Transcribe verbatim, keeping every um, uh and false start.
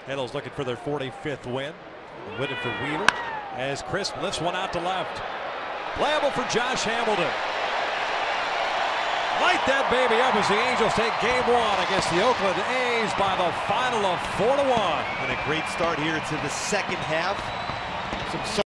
Angels looking for their forty-fifth win. Win it for Wheeler as Chris lifts one out to left. Playable for Josh Hamilton. Light that baby up as the Angels take game one against the Oakland A's by the final of four to one. And a great start here to the second half. Some